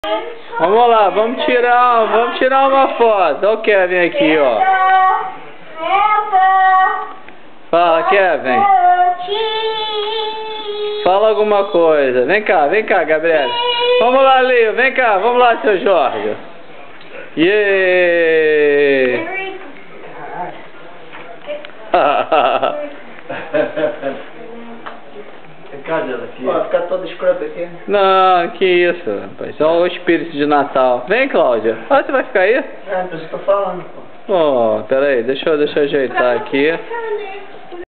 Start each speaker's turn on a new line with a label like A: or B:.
A: Vamos lá, vamos tirar uma foto. Olha o Kevin aqui, ó. Fala, Kevin. Fala alguma coisa. Vem cá, Gabriela. Vamos lá, Leo. Vem cá, vamos lá, seu Jorge. Yeah!
B: Cadê ela aqui?
C: Ó, ficar todo escroto aqui.
A: Não, que isso, rapaz. Só o espírito de Natal. Vem, Cláudia. Ah, você vai ficar aí?
C: É, por isso que eu tô falando, pô.
A: Ó, peraí, deixa eu ajeitar aqui.